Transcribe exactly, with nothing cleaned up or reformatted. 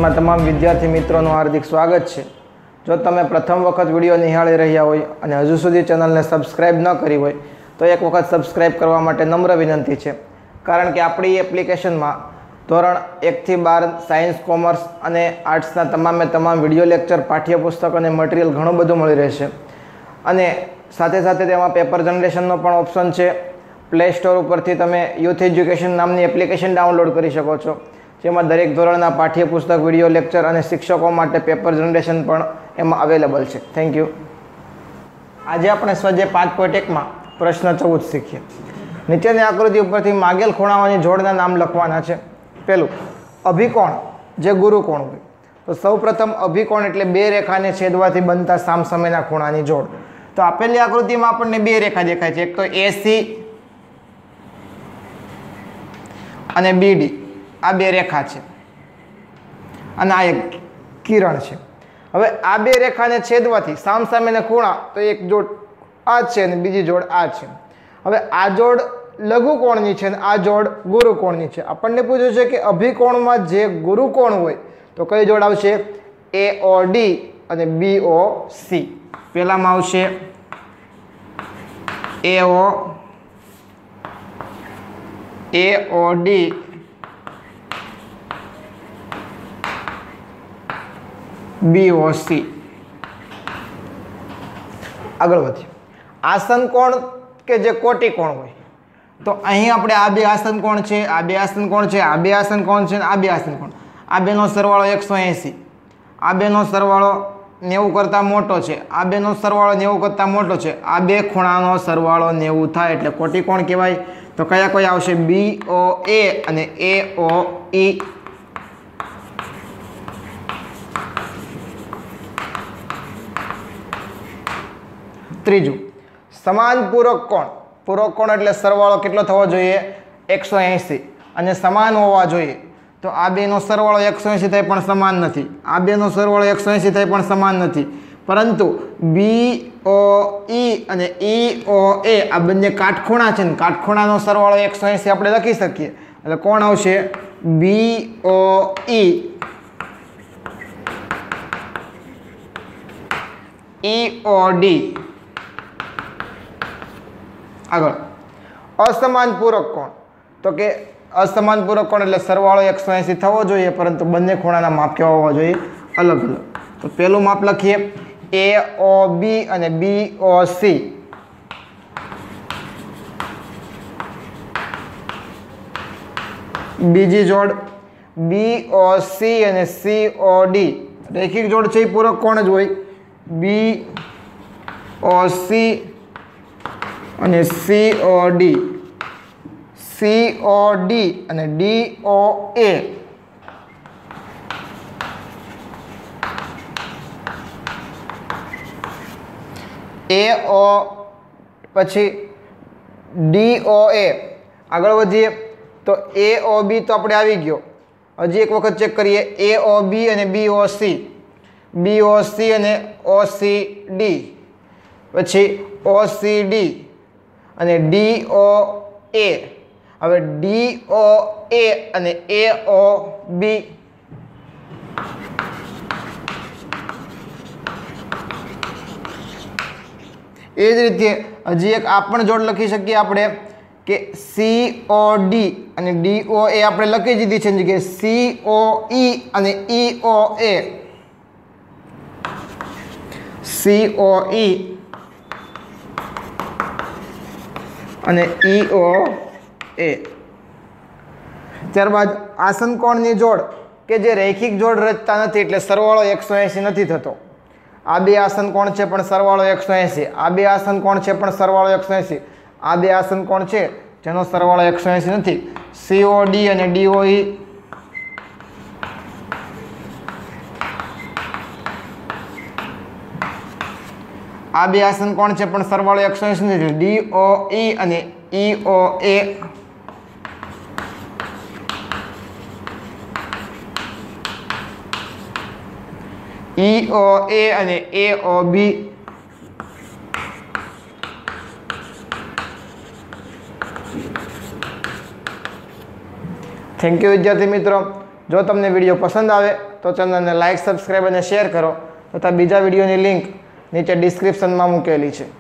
क्लासना तमाम विद्यार्थी मित्रों हार्दिक स्वागत है। जो तमे प्रथम वखत विडियो निहाळी रह्या होय अने हजू सुधी चेनल ने सब्सक्राइब न करी होय तो एक वखत सब्सक्राइब करवा माटे नम्र विनंती है। कारण कि आपणी एप्लिकेशन में धोरण एक थी बार सायन्स कॉमर्स अने आर्ट्सना तमामे तमाम विडियो लेक्चर पाठ्यपुस्तक अने मटीरियल घणुं बधुं मळी रहेशे। अने साथे साथे तेमां पेपर जनरेशननो पण ऑप्शन है। प्ले स्टोर परथी तमे यूथ एज्युकेशन नामनी एप्लिकेशन डाउनलॉड करी शको छो, जेमां दरेक धोरणना पाठ्यपुस्तक विडियो लेक्चर अने शिक्षकों माटे पेपर जनरेशन पण एमां अवेलेबल है। Thank you. आज आपणे स्वाध्याय पांच पॉइंट एक में प्रश्न चौदह शीखीए। नीचेनी आकृति परथी मागेल खूणाओनी जोड़ना नाम लखवाना छे। पहेलुं अभिकोण जे गुरुकोण होय तो सौ प्रथम अभिकोण एटले बे रेखाने छेदवाथी बनता सामसामेना खूणानी जोड़। तो आपेली आकृतिमां आपणने बे रेखा देखाय छे, एक तो एसी अने बीडी आ बे रेखा है अने आ एक किरण है। हवे आ बे रेखा ने छेदवाथी सामसामेना खूणा तो एक जोड़ आ छे अने बीजी जोड़ आ छे। हवे आ जोड़ लघुकोणनी छे अने आ जोड़ गुरुकोणनी छे। आपणने पूछ्युं छे कि अभिकोणमां जे गुरुकोण होय तो कई जोड़ आवशे? ए ओ डी अने बी ओ सी। पहेलामां आवशे ए ओ ए ओ डी बी ओ सी। आगळ वधीए। आसन कोण के जे कोटि कोण होय तो अहीं आपणे आ बे आसन कोण छे, आ बे आसन कोण छे, आ बे आसन कोण छे, आ बे आसन कोण। आ बेनो सरवाळो एक सौ एंशी, आ बेनो सरवाळो नेवु करता मोटो छे, आ बेनो सरवाळो नेवु करता मोटो छे। आ बे खूणानो सरवाळो नेवु थाय એટલે कोटि कोण कहेवाय। तो कया कया आवशे? बी ओ ए अने ए ओ ई। त्रीजू समान पूरक कोण। पूरक कोण એટલે સરવાળો કેટલો થવો જોઈએ? एक सौ एंशी અને સમાન હોવા જોઈએ। તો આ બેનો સરવાળો एक सौ एंशी થાય પણ સમાન નથી, આ બેનો સરવાળો एक सौ एंशी થાય પણ સમાન નથી। પરંતુ બી ઓ ઈ અને ઈ ઓ એ આ બંને કાટખૂણા છે ને કાટખૂણાનો સરવાળો एक सौ एंशी આપણે લખી શકીએ। એટલે કોણ આવશે? B O E E O D. आगळ असमान पूरक कोण। तो के असमान पूरक कोण એટલે સરવાળો एक सौ एंशी થવો જોઈએ પરંતુ બંને ખૂણાના માપ કેવા હોવા જોઈએ? અલગ અલગ। તો પહેલું માપ લખીએ ए ओ बी અને बी ओ सी। બીજી જોડ बी ओ सी અને सी ओ डी। રેખિક જોડ છે એ પૂરક કોણ જ હોય? बी ओ सी અને C O D, C O D અને D O A. A O પછી डी ओ ए। આગળ વધીએ તો ए ओ बी તો આપણે આવી ગયો। હજી એક વખત ચેક કરીએ ए ओ बी અને B O C, B O C અને ओ सी डी, પછી ओ सी डी અને डी ओ ए। હવે डी ओ ए અને ए ओ बी। એ જ રીતે હજી એક આ પણ જોડ લખી શકીએ આપણે કે सी ओ डी અને डी ओ ए આપણે લખી દીધી છે જગ્યાએ सी ओ ई અને ई ओ ए, सी ओ ई અને ई ओ ए। ત્યારબાદ આસન કોણની જોડ કે જે રૈખિક જોડ રચતા નથી એટલે સરવાળો एक सौ एंशी નથી થતો। આ બે આસન કોણ છે પણ સરવાળો एक सौ एंशी, આ બે આસન કોણ છે પણ સરવાળો एक सौ एंशी, આ બે આસન કોણ છે જેનો સરવાળો एक सौ एंशी નથી? सी ओ डी અને डी ओ ई। આ બે આસન કોણ છે પણ સરવાળો एक सौ एंशी નથી? डी ओ ई અને ई O A. E O A અને A O B. Thank you विद्यार्थी मित्रों। जो तमने विडियो पसंद आए तो चैनलने लाइक सब्सक्राइब और शेर करो तथा बीजा विडियोनी लिंक नीचे डिस्क्रिप्शन में मूकेली है।